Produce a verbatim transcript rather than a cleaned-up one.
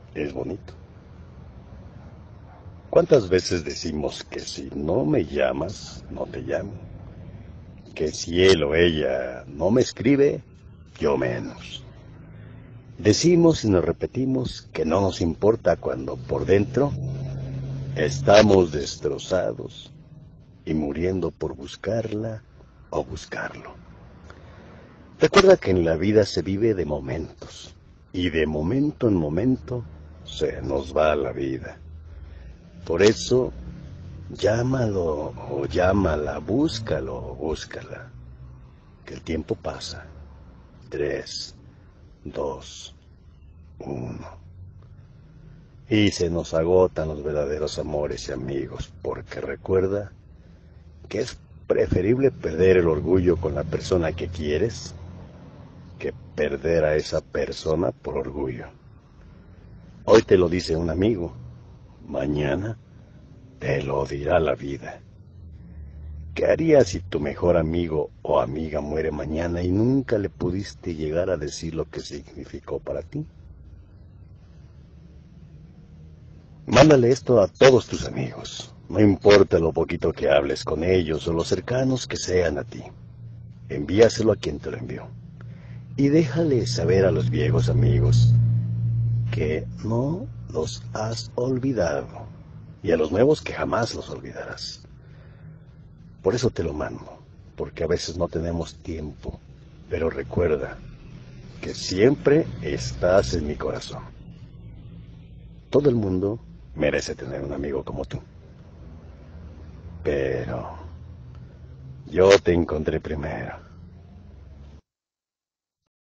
Es bonito. ¿Cuántas veces decimos que si no me llamas, no te llamo? Que si él o ella no me escribe, yo menos. Decimos y nos repetimos que no nos importa cuando por dentro estamos destrozados y muriendo por buscarla o buscarlo. Recuerda que en la vida se vive de momentos y de momento en momento se nos va la vida. Por eso, llámalo o llámala, búscalo o búscala, que el tiempo pasa. Tres, dos, uno. Y se nos agotan los verdaderos amores y amigos, porque recuerda que es preferible perder el orgullo con la persona que quieres que perder a esa persona por orgullo. Hoy te lo dice un amigo, mañana te lo dirá la vida. ¿Qué harías si tu mejor amigo o amiga muere mañana y nunca le pudiste llegar a decir lo que significó para ti? Mándale esto a todos tus amigos, no importa lo poquito que hables con ellos o lo cercanos que sean a ti. Envíaselo a quien te lo envió. Y déjale saber a los viejos amigos que no los has olvidado y a los nuevos que jamás los olvidarás. Por eso te lo mando, porque a veces no tenemos tiempo, pero recuerda que siempre estás en mi corazón. Todo el mundo merece tener un amigo como tú. Pero yo te encontré primero.